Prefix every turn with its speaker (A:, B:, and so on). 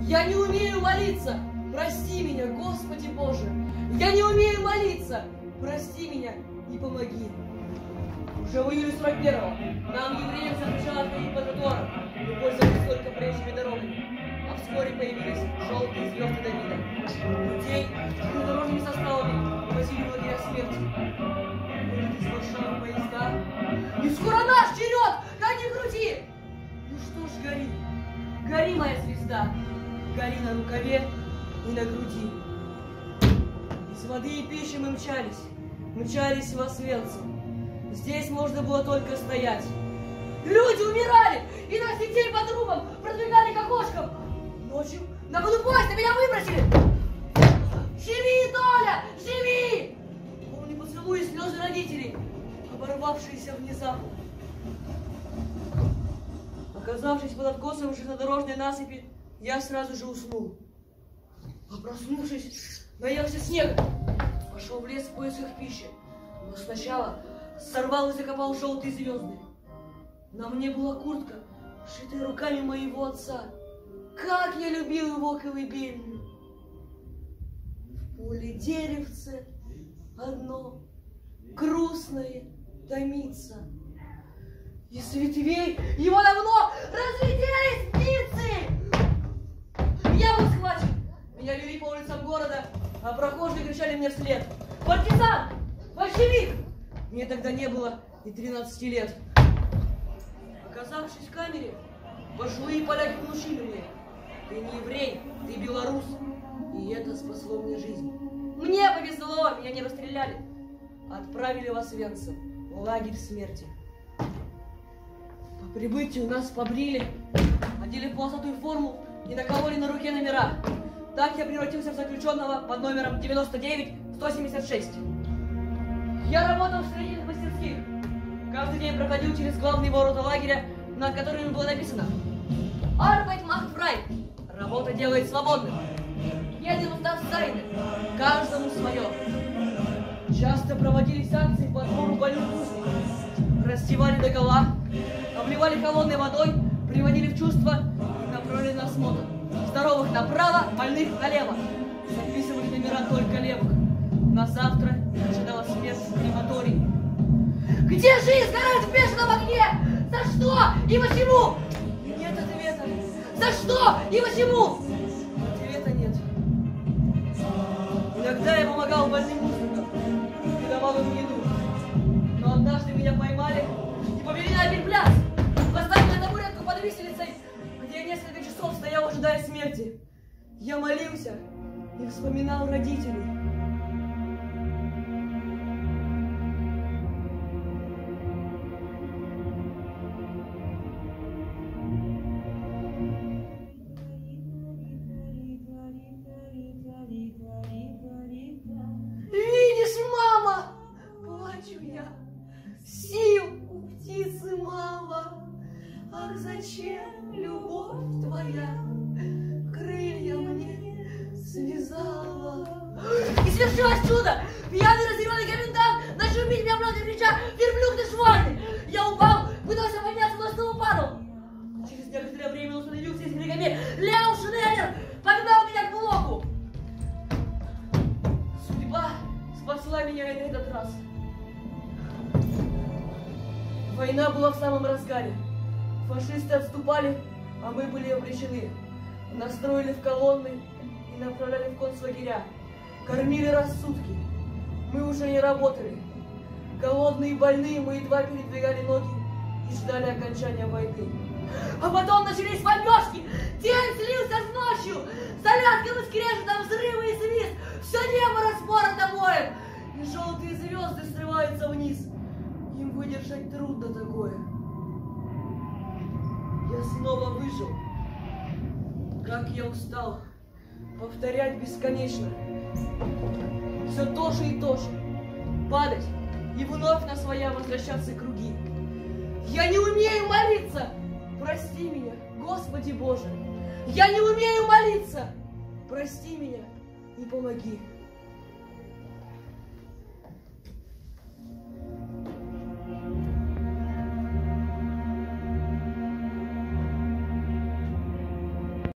A: Я не умею молиться, прости меня, Господи Боже. Я не умею молиться, прости меня и помоги. Уже в июле 41-го нам, евреям, запрещено отходить по тротуарам и пользоваться только проезжими дорогами. А вскоре появились желтые звезды Давида. Людей с дорожными составами возили в лагеря смерти. Выйдут из Варшавы поезда. И скоро наш черед, как ни крути! Ну что ж, гори, гори, моя звезда, гори на рукаве и на груди. Из воды и пищи мы мчались в Освенцим. Здесь можно было только стоять. Люди умирали, и нас детей по трубам продвигали к окошкам. Ночью на ходу поезда меня выбросили. Живи, Толя, живи! Помню поцелуи и слезы родителей, оборвавшиеся внезапно. Оказавшись под откосом железнодорожной насыпи, я сразу же уснул. А проснувшись, наелся снега, пошел в лес в поисках пищи. Но сначала сорвал и закопал желтые звезды. На мне была куртка, сшитая руками моего отца. Как я любил его колыбельную! В поле деревце одно грустное томится. И с ветвей его давно разлетелись птицы! Я был схвачен. Меня вели по улицам города, а прохожие кричали мне вслед: «Партизан! Большевик!» Мне тогда не было и 13 лет. Оказавшись в камере, пожилые поляки внушили мне: ты не еврей, ты белорус. И это спасло мне жизнь. Мне повезло, меня не расстреляли. Отправили в Освенцим, в лагерь смерти. По прибытию нас побрили, одели в полосатую форму и накололи на руке номера. Так я превратился в заключенного под номером 99176. Я работал в строительных мастерских. Каждый день проходил через главные ворота лагеря, над которыми было написано: «Arbeit macht frei». Работа делает свободным. Едем das seine. Каждому свое. Часто проводились акции по отбору больных узников. Раздевали догола, обливали холодной водой, приводили в чувство и направляли на осмотр. Здоровых направо, больных налево. Записывали номера только левых. На завтра ожидала смерть в крематории. Где жизнь сгорает в бешеном огне? За что и почему? Нет ответа. За что и почему? Ответа нет. Иногда я помогал больным узникам и давал им еду. Но однажды меня поймали и повели на один пляс. Поставили на табуретку под виселицей, где я несколько часов стоял, ожидая смерти. Я молился и вспоминал родителей. Видишь, мама, плачу я, сил у птицы мало. Ах, зачем любовь твоя крылья мне связала? И свершилось чудо! Пьяный разъяренный комендант начал бить меня много крича: «Верблюд ты швальный!» Я упал, пытался подняться, но снова падал. Через некоторое время он установился с криками: «Ляу, Шнеллер!» Погнал меня к блоку. Судьба спасла меня и на этот раз. Война была в самом разгаре. Фашисты отступали, а мы были обречены. Настроили в колонны и направляли в концлагеря. Кормили рассудки. Мы уже не работали. Голодные и больные, мы едва передвигали ноги и ждали окончания войны. А потом начались бомбежки. День слился с ночью. За лязгом и скрежетом, взрывы и свист. Все небо распорото боем. И желтые звезды срываются вниз. Им выдержать трудно такое. Я снова выжил. Как я устал повторять бесконечно. Все то же и то же. Падать и вновь на своя возвращаться круги. Я не умею молиться. Прости меня, Господи Боже. Я не умею молиться. Прости меня и помоги.